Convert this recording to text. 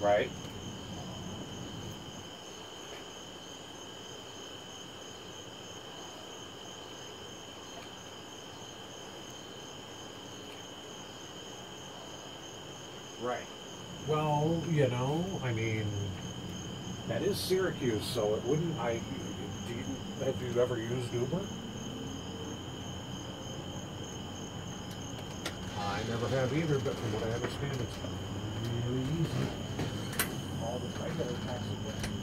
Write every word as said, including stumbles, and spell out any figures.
Right. Right. Well, you know, I mean, that is Syracuse, so it wouldn't. I do you, have you ever used Uber? I never have either, but from what I understand, it's really easy. All the regular taxi.